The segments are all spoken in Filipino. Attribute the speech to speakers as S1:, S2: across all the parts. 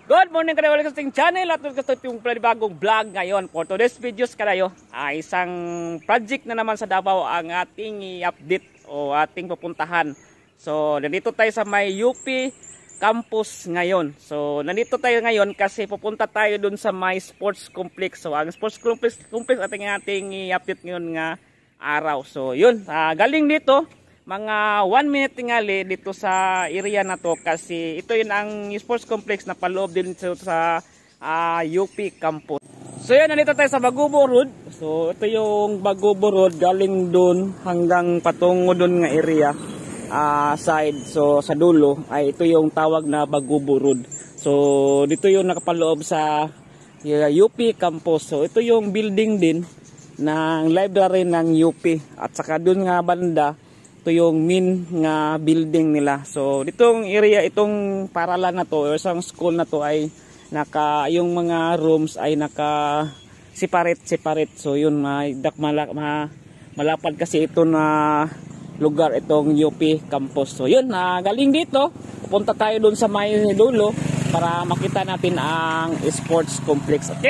S1: Good morning kada wala kasing channel at gusto yung bagong vlog ngayon. For today's videos kadayo isang project na naman sa Davao ang ating i-update o ating pupuntahan. So nandito tayo sa may UP campus ngayon. So nandito tayo ngayon kasi pupunta tayo dun sa may sports complex. So ang sports complex ating i-update ngayon nga araw. So yun, galing dito mga 1 minute tingali dito sa area na to kasi ito yun ang sports complex na paloob din sa UP campus. So yun, nandito tayo sa Bagubo Road. So ito yung Bagubo Road galing doon hanggang patungo doon nga area side. So sa dulo ay ito yung tawag na Bagubo Road. So dito yung nakapaloob sa UP campus. So ito yung building din ng library ng UP at saka doon nga banda ito yung main nga building nila. So ditong area, itong paralan na to or isang school na to ay yung mga rooms ay naka separate. So yun, malapad kasi ito na lugar itong UP campus. So yun, galing dito pupunta tayo dun sa may dulo para makita natin ang sports complex. Okay?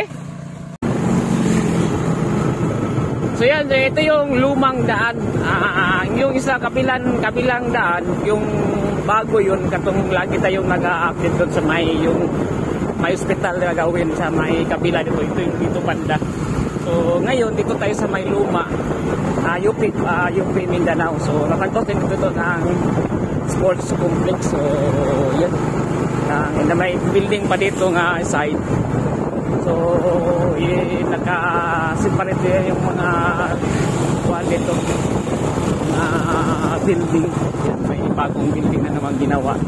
S1: So yan, ito yung lumang daan. Yung isa kabilang daan, yung bago yun, katong lagi tayong nag-update doon sa may hospital na gawin sa may kabila dito. Ito yung dito banda. So ngayon, dito tayo sa may luma, UP Mindanao. So nakagtos din dito ng sports complex. So yun, may building pa dito nga side. So naka-separate yung mga kuwan dito building. Yan, may bagong building na naman ginawa.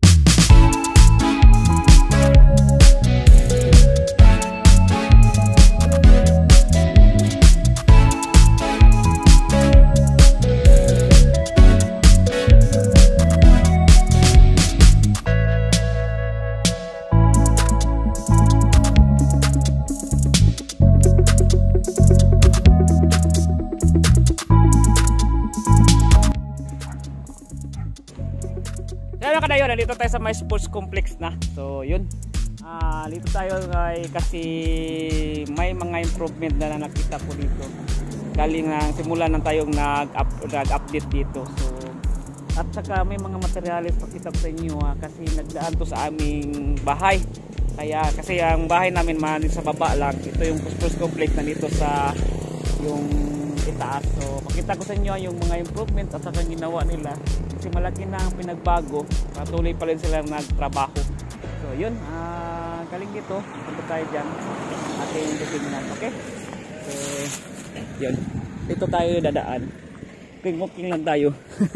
S1: Dito tayo sa may sports complex na. So yun, dito tayo kasi may mga improvement na nakita ko dito galing simula na tayong nag-update dito. So at saka may mga materials pakita ko sa inyo kasi nagdaan to sa aming bahay. Kaya kasi ang bahay namin sa baba lang. Ito yung sports complex na dito sa yung itaas. So makita ko sa inyo yung mga improvement at saka ginawa nila. Kasi malaki na ang pinagbago, patuloy pa rin sila nagtrabaho. So yun, galing dito, punta tayo dyan ating titignan, okay? So yun, dito tayo dadaan, walking lang tayo.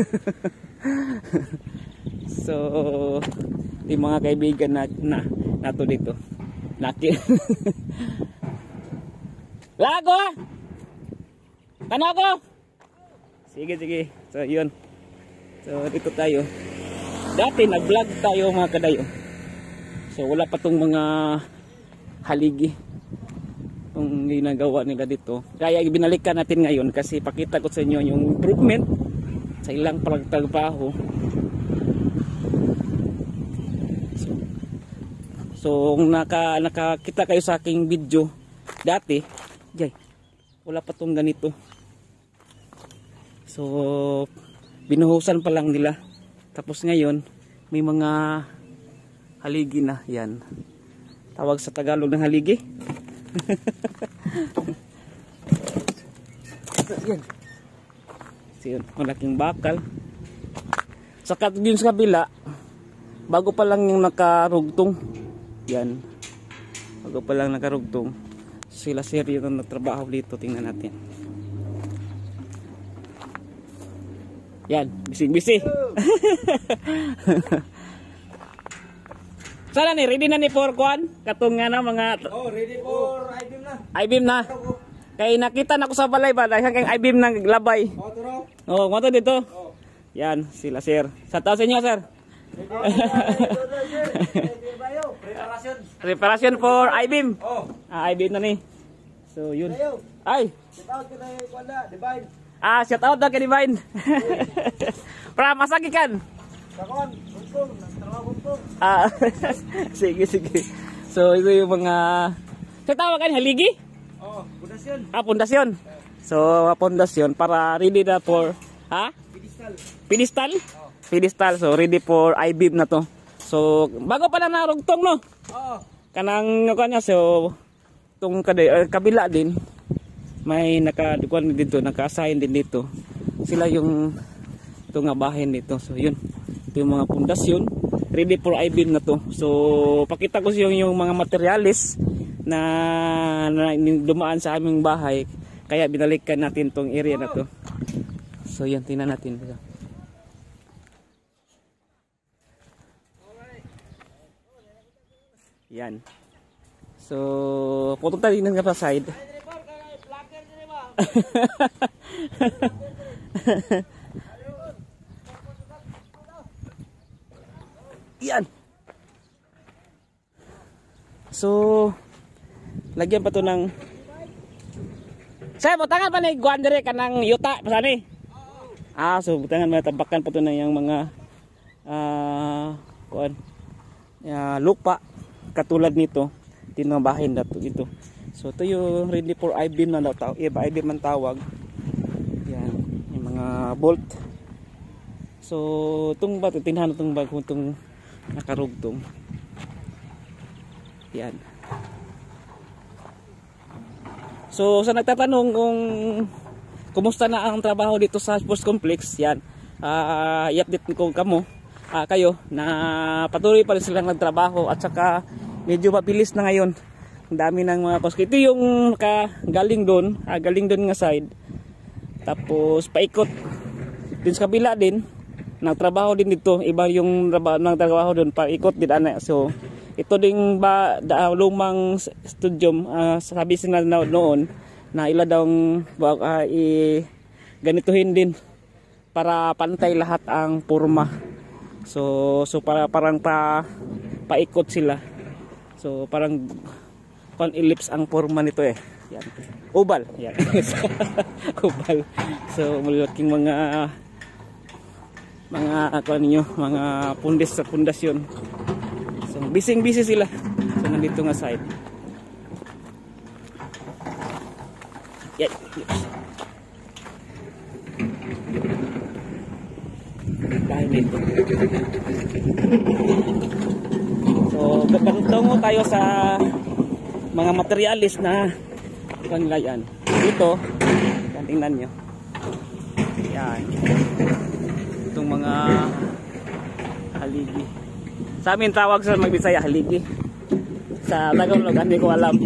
S1: So yung mga kaibigan nato dito laki. Lago! Tanoko! Sige, so yun. So dito tayo. Dati nag-vlog tayo mga kadayo. So wala pa tong mga haligi itong ginagawa nila dito. Kaya binalikan natin ngayon kasi pakita ko sa inyo yung improvement sa ilang pagtrabaho. So nakakita kayo sa aking video dati, wala pa tong ganito. So binuhusan pa lang nila. Tapos ngayon, may mga haligi na. Yan. Tawag sa Tagalog ng haligi. Yan. So, malaking bakal. Sa kabila, bago pa lang yung nakarugtong. Yan. Bago pa lang nakarugtong. Sila seryo na nagtrabaho dito. Tingnan natin. Yan, bising-bising. Sana ni, ready na ni for kuan? Katong nga na mga...
S2: Oh, ready for I-beam na.
S1: I-beam na. Kaya nakita na ko sa balay ba? Dahil kang I-beam na labay.
S2: Oh, turo.
S1: Oh, mo to dito.
S2: Oh.
S1: Yan, sila sir. Sa taas inyo, sir. Preparation for I-beam.
S2: Oh.
S1: I-beam na ni. So, yun. Ay.
S2: Shout out kay Kuanda, Divine.
S1: Shout out daw kay Divine. Para masagikan.
S2: Sakon,
S1: Ah, sige, sige. So, ito yung mga... Sa tawag kan haligi?
S2: Oh, pundasyon.
S1: Ah, pundasyon. So, pundasyon para ready na for... Ha?
S2: Pedestal.
S1: Pedestal? Pedestal. So, ready for I-beam na to. So, bago pa na narugtong, no?
S2: Oo.
S1: Kanang kanya, so, itong kabila din, may nakadukuan dito, naka-assign din dito. Sila yung ito nga bahin dito. So, yun. Ito yung mga pundasyon. Ready for I-beam na to. So, pakita ko yung mga materialis na dumaan sa aming bahay. Kaya binalikan natin tong area na to. So, yan. Tingnan natin. Yan. So, punta tayo ng sa side. Yan. So, lagyan pa to ng... Say, butangan pa ni Guandere ka ng yuta. Pasani? Ah, so butangan mo, tabakan pa to ng yung mga lupa. Katulad nito. Tinabahin na to dito. So, ito yung ready for I-beam na I-beam ang tawag. Yan. Yung mga bolt. So, itong ba, tinhan itong bago itong nakarugtong. Yan. So, sa nagtatanong kung kumusta na ang trabaho dito sa sports complex, yan. I-update ko kayo na patuloy pa rin silang nagtrabaho at saka medyo mabilis na ngayon. Ang dami ng mga post. Ito yung galing doon nga side. Tapos paikot din sa kabila din. Nagtrabaho din dito. Iba yung nagtrabaho doon, paikot din ana. So ito ding lumang studio, sabi sila noon na ila daw ganituhin din para pantay lahat ang porma. So parang paikot sila. So parang ellipse ang forma nito eh. Yan. Oval. Yan. Oval. So malaking mga pundasyon. So busy sila. So nandito nga side. Yan. Dahil dito. So, tungo tayo sa mga materialis na panglayan. Dito, tingnan nyo. Yan. Itong mga haligi. Sa amin tawag sa Magbisaya haligi. Sa Tagalog, hindi ko alam.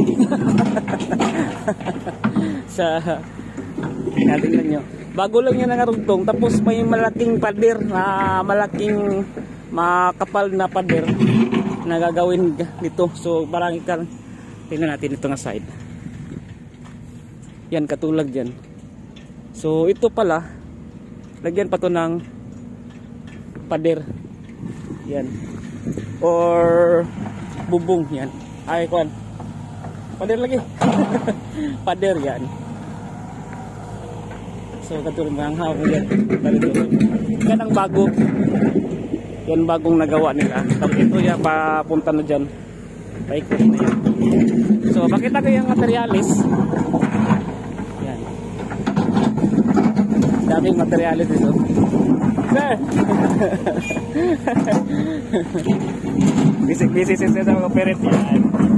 S1: Tingnan nyo. Bago lang yung nangarugtong. Tapos may malaking pader na malaking makapal na pader na gagawin dito. So parang tingnan natin ito nga side. Yan, katulad dyan. So ito pala, lagyan pa to ng pader. Yan. Or bubong. Yan. Ay, kuan. Pader lagi. Pader yan. So katulad ng hawak yan. Yan ang bago. Yan bagong nagawa nila. Tapos ito yan, papunta na dyan. Paikot na yan. So, pakita ko yung materialis. Yan. Daming materialis ito. Sir! Busy sa mga parent yan.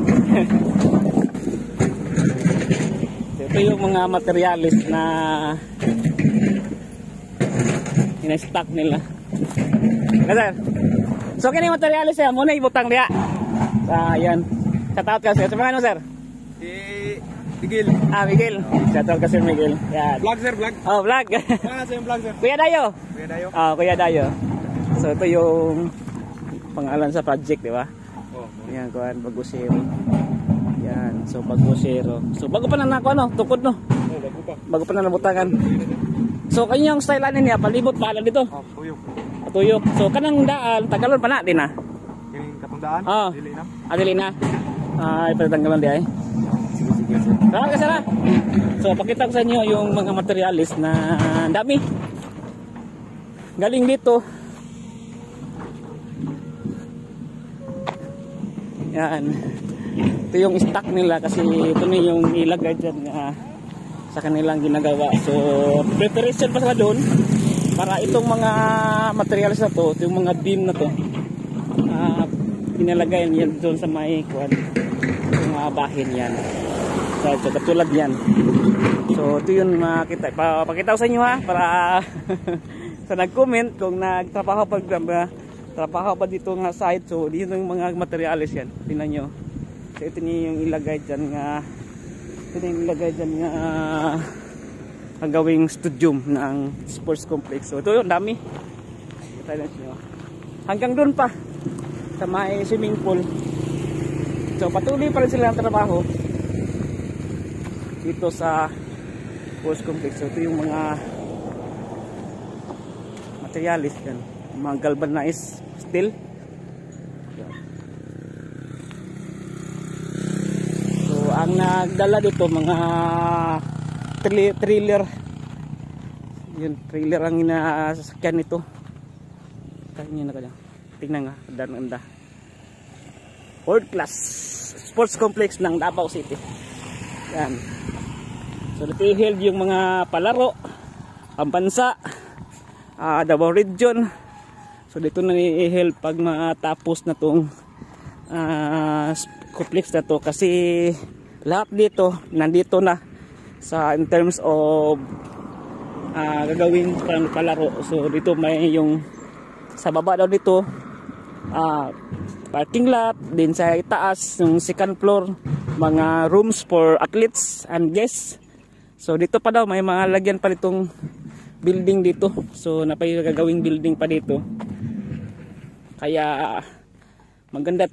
S1: So, ito yung mga materialis na ina-stock nila. Sir. So kini materialis ya, muna ibutang dia. Yan. Shoutout ka sir. Sa ano sir?
S2: Si Miguel.
S1: Miguel. Shoutout ka sir Miguel. Yan.
S2: Vlog sir, vlog.
S1: Oh, vlog.
S2: Sa yung vlog sir.
S1: Kuya Dayo.
S2: Kuya Dayo.
S1: Kuya Dayo. So ito yung pangalan sa project, di ba?
S2: Oh.
S1: Yan, kuan Bagosero. Yan. So Bagosero. So bago pa na tukod no.
S2: Oh, bago pa.
S1: Bago pa na nabutangan. So kanyang style ano niya, palibot pa dito.
S2: Oh, tuyok.
S1: Tuyok. So kanang daan, tagalon pa na din ah.
S2: Kining katundaan, dili na.
S1: Dili na. Ipatanggalan di ay. Sige. Salamat ka sir. So pakita ko sa inyo yung mga materialis na dami. Galing dito. Yan. Ito yung stock nila kasi ito na yung ilagay dyan sa kanilang ginagawa. So preparation pa sila doon para itong mga materials na to, yung mga beam na to, pinalagay yan doon sa may kuwan, yung mga bahin yan. So katulad yan. So ito yun makita, pakita ko sa inyo ha, para sa nag-comment kung nagtrabaho pa dito nga site. So dito yung mga materials yan, tingnan nyo. So ito yung ilagay dyan nga, ang gawing studium ng sports complex. So ito yun, dami. Hanggang doon pa sa may swimming pool. So patuloy pa rin sila ng trabaho dito sa sports complex. So ito yung mga materialis yan, mga galvanized steel. So ang nagdala dito mga trailer. Yun, trailer ang inasasakyan nito. Tingnan na kanya. Tingnan nga, ganda. World class sports complex ng Davao City. Yan. So dito i-held yung mga palaro pambansa, Davao Region. So dito na i-held pag matapos na tong complex na to, kasi lahat dito nandito na sa in terms of gagawin palaro. So dito may yung sa baba daw dito parking lot, din sa itaas yung second floor, mga rooms for athletes and guests. So dito pa daw may mga lagyan pa ditong building dito. So napay gagawing building pa dito. Kaya maganda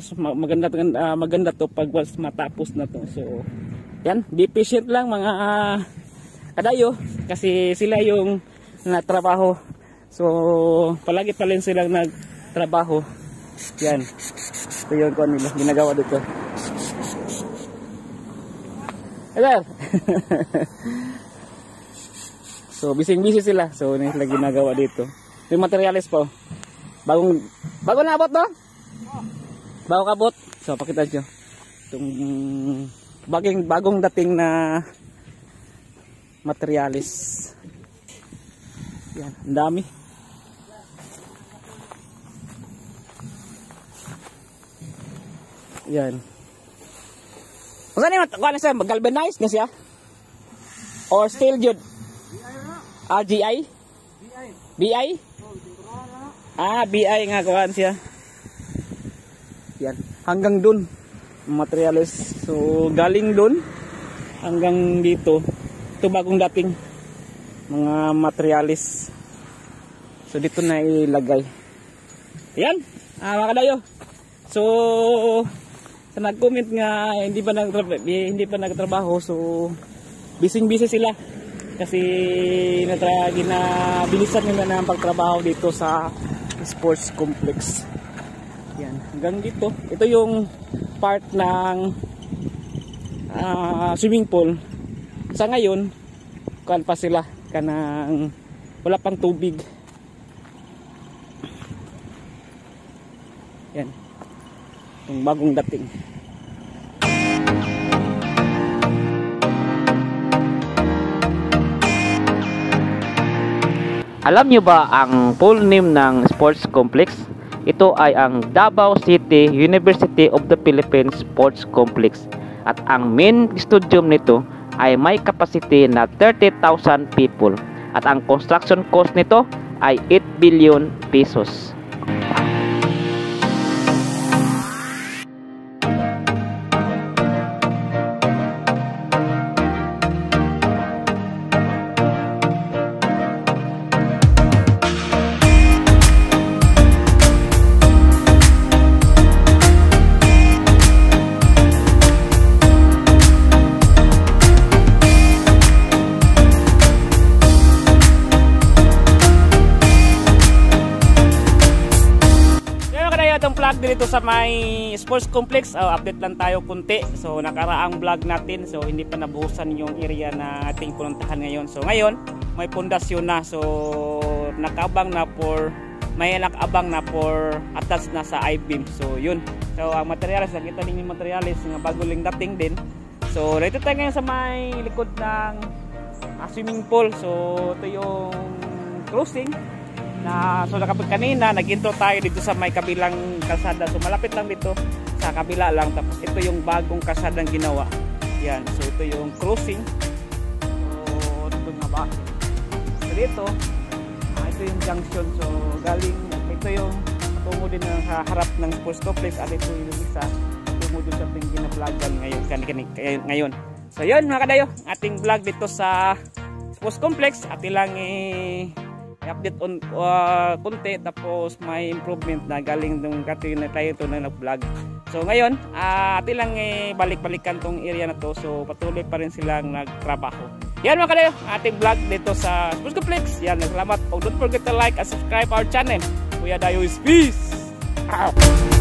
S1: to pag matapos na to. So yan, be patient lang mga kadayo, kasi sila yung natrabaho. So palagi pa rin silang nagtrabaho. Yan, ito yung kung nila ginagawa dito. Hello. So busy sila. So nila ginagawa dito. Yung materials po, bago na abot no? Bago kabot. So pakita nyo itong bagong dating na materialis. Yan, ang dami. Yan. Kung saan yung kuha na siya, galvanized na siya? Or steel jud? GI? BI? BI nga kuha siya. Yan, hanggang dun materials. So galing dun hanggang dito. Ito bagong dating mga materialis. So dito na ilagay. Yan, mga kadayo. So sa nag-comment nga hindi pa nagtrabaho, so busy sila kasi bilisan nila na ang pagtrabaho dito sa sports complex. Yan, hanggang dito. Ito yung part ng swimming pool. Sa ngayon kuan pa sila kanang wala pang tubig. Yan, yung bagong dating. Alam nyo ba ang full name ng sports complex? Ito ay ang Davao City University of the Philippines Sports Complex. At ang main stadium nito ay may capacity na 30,000 people. At ang construction cost nito ay 8 billion pesos. Itong vlog dito sa may sports complex, update lang tayo kunti. So nakaraang vlog natin, so hindi pa nabuhusan yung area na ating puntahan ngayon. So ngayon may pundasyon na, so nakabang na for may nakabang na for attach na sa I-beam. So yun. So ang materials, nakita ninyo yung materials nga bago lang dating din. So dito tayo ngayon sa may likod ng swimming pool. So ito yung crossing na so nakapag kanina nag-intro tayo dito sa may kabilang kalsada. So malapit lang dito sa kabila lang. Tapos ito yung bagong kalsadang ginawa. Yan. So ito yung crossing. So ito nga ba? So dito ito yung junction. So galing ito yung tungo din sa harap ng sports complex at ito yung isa tungo din sa ating ginablogan ngayon. So yun mga kadayo, ating vlog dito sa sports complex at ilang i-update on konti tapos may improvement na galing nung katin na tayo ito na nag-vlog. So ngayon at ilang balik-balikan tong area na to, so patuloy pa rin silang nagtrabaho. Yan mga kadayo, ating vlog dito sa sports complex. Yan, salamat. Oh, don't forget to like and subscribe our channel. Kuya Dayo is peace! Ow.